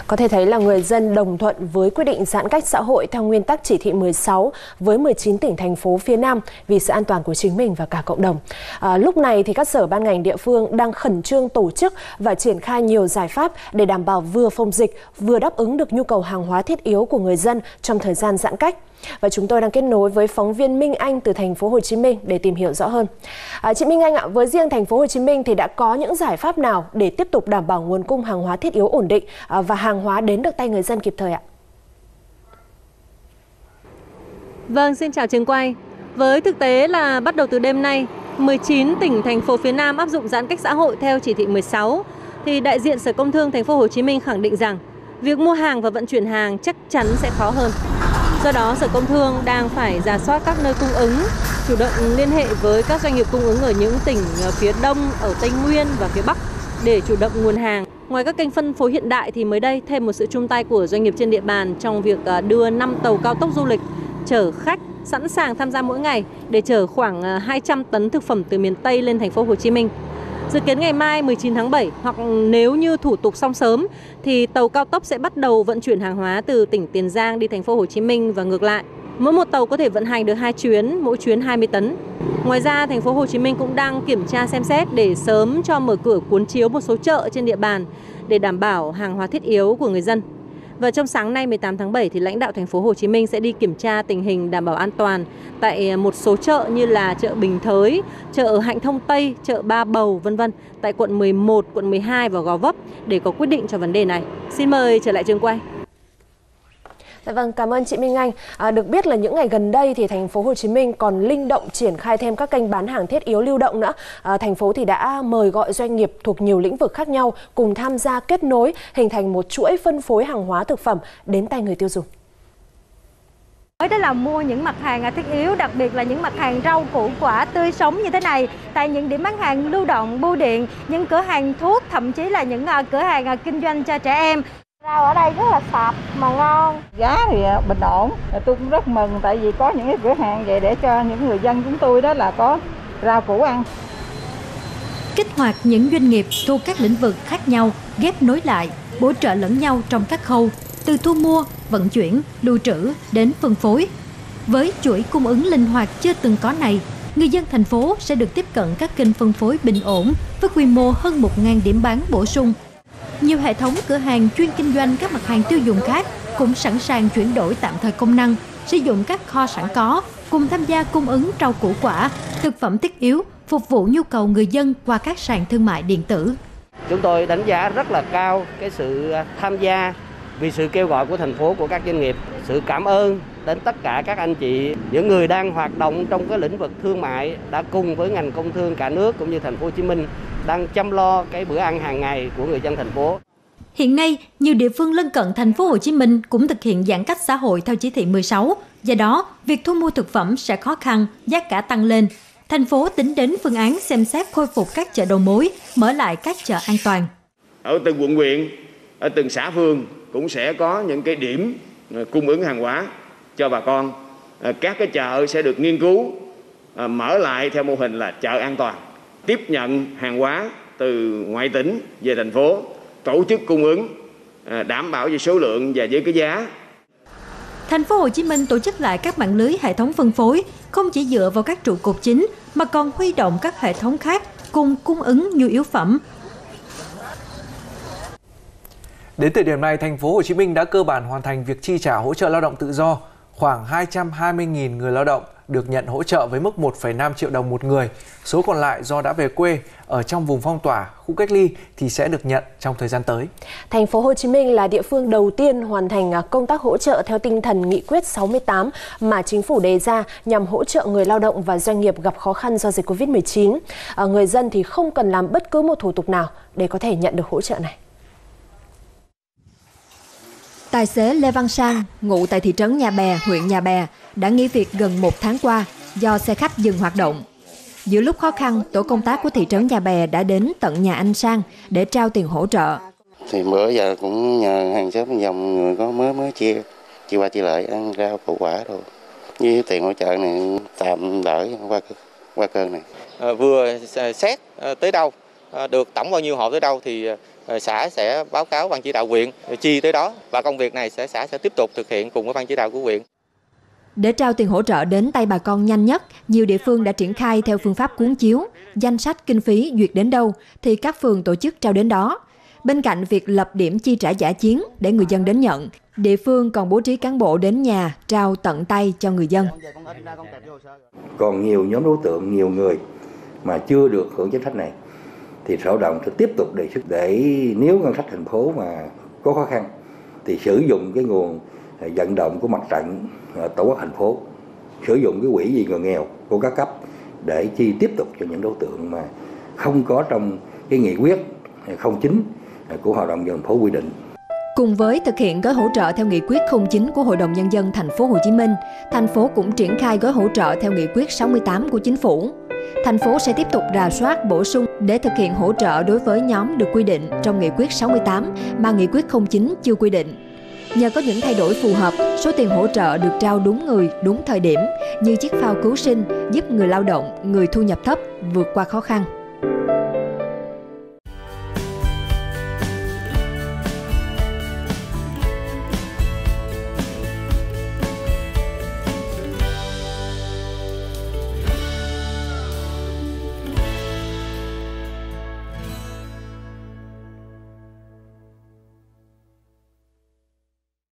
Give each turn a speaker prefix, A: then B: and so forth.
A: Có thể thấy là người dân đồng thuận với quyết định giãn cách xã hội theo nguyên tắc chỉ thị 16 với 19 tỉnh thành phố phía Nam vì sự an toàn của chính mình và cả cộng đồng. Lúc này thì các sở ban ngành địa phương đang khẩn trương tổ chức và triển khai nhiều giải pháp để đảm bảo vừa phòng dịch, vừa đáp ứng được nhu cầu hàng hóa thiết yếu của người dân trong thời gian giãn cách. Và chúng tôi đang kết nối với phóng viên Minh Anh từ thành phố Hồ Chí Minh để tìm hiểu rõ hơn. Chị Minh Anh ạ, với riêng thành phố Hồ Chí Minh thì đã có những giải pháp nào để tiếp tục đảm bảo nguồn cung hàng hóa thiết yếu ổn định và hàng hóa đến được tay người dân kịp thời ạ?
B: Vâng, xin chào trường quay. Với thực tế là bắt đầu từ đêm nay, 19 tỉnh thành phố phía Nam áp dụng giãn cách xã hội theo chỉ thị 16 thì đại diện Sở Công Thương thành phố Hồ Chí Minh khẳng định rằng việc mua hàng và vận chuyển hàng chắc chắn sẽ khó hơn. Do đó, Sở Công Thương đang phải rà soát các nơi cung ứng, chủ động liên hệ với các doanh nghiệp cung ứng ở những tỉnh phía Đông, ở Tây Nguyên và phía Bắc để chủ động nguồn hàng. Ngoài các kênh phân phối hiện đại thì mới đây thêm một sự chung tay của doanh nghiệp trên địa bàn trong việc đưa 5 tàu cao tốc du lịch chở khách sẵn sàng tham gia mỗi ngày để chở khoảng 200 tấn thực phẩm từ miền Tây lên thành phố Hồ Chí Minh. Dự kiến ngày mai 19 tháng 7 hoặc nếu như thủ tục xong sớm thì tàu cao tốc sẽ bắt đầu vận chuyển hàng hóa từ tỉnh Tiền Giang đi thành phố Hồ Chí Minh và ngược lại. Mỗi một tàu có thể vận hành được 2 chuyến, mỗi chuyến 20 tấn. Ngoài ra, thành phố Hồ Chí Minh cũng đang kiểm tra xem xét để sớm cho mở cửa cuốn chiếu một số chợ trên địa bàn để đảm bảo hàng hóa thiết yếu của người dân. Và trong sáng nay 18 tháng 7 thì lãnh đạo thành phố Hồ Chí Minh sẽ đi kiểm tra tình hình đảm bảo an toàn tại một số chợ như là chợ Bình Thới, chợ ở Hạnh Thông Tây, chợ Ba Bầu vân vân tại quận 11, quận 12 và Gò Vấp để có quyết định cho vấn đề này. Xin mời trở lại trường quay.
A: Vâng, cảm ơn chị Minh Anh. Được biết là những ngày gần đây thì thành phố Hồ Chí Minh còn linh động triển khai thêm các kênh bán hàng thiết yếu lưu động nữa. Thành phố thì đã mời gọi doanh nghiệp thuộc nhiều lĩnh vực khác nhau cùng tham gia kết nối, hình thành một chuỗi phân phối hàng hóa thực phẩm đến tay người tiêu dùng.
C: Đó là mua những mặt hàng thiết yếu, đặc biệt là những mặt hàng rau củ quả tươi sống như thế này tại những điểm bán hàng lưu động, bưu điện, những cửa hàng thuốc, thậm chí là những cửa hàng kinh doanh cho trẻ em. Rau ở đây rất là sạch mà ngon.
D: Giá thì bình ổn. Tôi cũng rất mừng tại vì có những cái cửa hàng vậy để cho những người dân chúng tôi đó là có rau củ ăn.
E: Kích hoạt những doanh nghiệp thuộc các lĩnh vực khác nhau, ghép nối lại, bổ trợ lẫn nhau trong các khâu, từ thu mua, vận chuyển, lưu trữ đến phân phối. Với chuỗi cung ứng linh hoạt chưa từng có này, người dân thành phố sẽ được tiếp cận các kênh phân phối bình ổn với quy mô hơn 1.000 điểm bán bổ sung. Nhiều hệ thống cửa hàng chuyên kinh doanh các mặt hàng tiêu dùng khác cũng sẵn sàng chuyển đổi tạm thời công năng, sử dụng các kho sẵn có, cùng tham gia cung ứng rau củ quả, thực phẩm thiết yếu, phục vụ nhu cầu người dân qua các sàn thương mại điện tử.
F: Chúng tôi đánh giá rất là cao cái sự tham gia vì sự kêu gọi của thành phố, của các doanh nghiệp, sự cảm ơn đến tất cả các anh chị, những người đang hoạt động trong cái lĩnh vực thương mại đã cùng với ngành công thương cả nước cũng như thành phố Hồ Chí Minh đang chăm lo cái bữa ăn hàng ngày của người dân thành phố.
E: Hiện nay, nhiều địa phương lân cận thành phố Hồ Chí Minh cũng thực hiện giãn cách xã hội theo chỉ thị 16. Do đó, việc thu mua thực phẩm sẽ khó khăn, giá cả tăng lên. Thành phố tính đến phương án xem xét khôi phục các chợ đầu mối, mở lại các chợ an toàn.
G: Ở từng quận huyện, ở từng xã phường cũng sẽ có những cái điểm cung ứng hàng hóa cho bà con. Các cái chợ sẽ được nghiên cứu mở lại theo mô hình là chợ an toàn, tiếp nhận hàng hóa từ ngoại tỉnh về thành phố, tổ chức cung ứng đảm bảo về số lượng và với cái giá.
E: Thành phố Hồ Chí Minh tổ chức lại các mạng lưới hệ thống phân phối, không chỉ dựa vào các trụ cột chính mà còn huy động các hệ thống khác cùng cung ứng nhu yếu phẩm.
H: Đến thời điểm này, thành phố Hồ Chí Minh đã cơ bản hoàn thành việc chi trả hỗ trợ lao động tự do. Khoảng 220.000 người lao động được nhận hỗ trợ với mức 1,5 triệu đồng một người. Số còn lại do đã về quê ở trong vùng phong tỏa, khu cách ly thì sẽ được nhận trong thời gian tới.
A: Thành phố Hồ Chí Minh là địa phương đầu tiên hoàn thành công tác hỗ trợ theo tinh thần nghị quyết 68 mà chính phủ đề ra nhằm hỗ trợ người lao động và doanh nghiệp gặp khó khăn do dịch Covid-19. Người dân thì không cần làm bất cứ một thủ tục nào để có thể nhận được hỗ trợ này.
E: Tài xế Lê Văn Sang, ngụ tại thị trấn Nhà Bè, huyện Nhà Bè, đã nghỉ việc gần 1 tháng qua do xe khách dừng hoạt động. Giữa lúc khó khăn, tổ công tác của thị trấn Nhà Bè đã đến tận nhà anh Sang để trao tiền hỗ trợ.
I: Thì bữa giờ cũng nhờ hàng xóm dòng người có mới chia qua chia lại ăn rau củ quả thôi. Với tiền hỗ trợ này tạm đỡ qua cơn này.
J: Vừa xét tới đâu, được tổng bao nhiêu hộ tới đâu thì xã sẽ báo cáo ban chỉ đạo huyện chi tới đó, và công việc này xã sẽ tiếp tục thực hiện cùng với ban chỉ đạo của huyện.
E: Để trao tiền hỗ trợ đến tay bà con nhanh nhất, nhiều địa phương đã triển khai theo phương pháp cuốn chiếu, danh sách kinh phí duyệt đến đâu thì các phường tổ chức trao đến đó. Bên cạnh việc lập điểm chi trả giả chiến để người dân đến nhận, địa phương còn bố trí cán bộ đến nhà trao tận tay cho người dân.
K: Còn nhiều nhóm đối tượng, nhiều người mà chưa được hưởng chính sách này thì Sở Lao động sẽ tiếp tục đề xuất để nếu ngân sách thành phố mà có khó khăn thì sử dụng cái nguồn vận động của mặt trận tổ quốc thành phố, sử dụng cái quỹ vì người nghèo của các cấp để chi tiếp tục cho những đối tượng mà không có trong cái nghị quyết 09 của Hội đồng nhân dân thành phố quy định.
E: Cùng với thực hiện gói hỗ trợ theo nghị quyết 09 của Hội đồng Nhân dân thành phố Hồ Chí Minh, thành phố cũng triển khai gói hỗ trợ theo nghị quyết 68 của Chính phủ. Thành phố sẽ tiếp tục rà soát bổ sung để thực hiện hỗ trợ đối với nhóm được quy định trong nghị quyết 68 mà nghị quyết 09 chưa quy định. Nhờ có những thay đổi phù hợp, số tiền hỗ trợ được trao đúng người, đúng thời điểm như chiếc phao cứu sinh giúp người lao động, người thu nhập thấp vượt qua khó khăn.